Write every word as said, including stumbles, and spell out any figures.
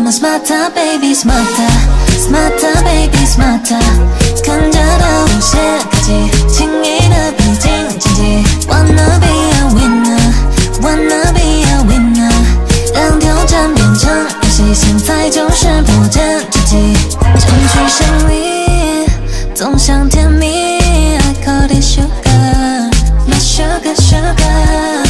么 smarter baby smarter smarter baby smarter 看着的无懈可击，轻易的逼近荆棘。Wanna be a winner wanna be a winner 让挑战变成游戏，现在就是破茧之计。争取胜利总想甜蜜 I call it sugar my sugar sugar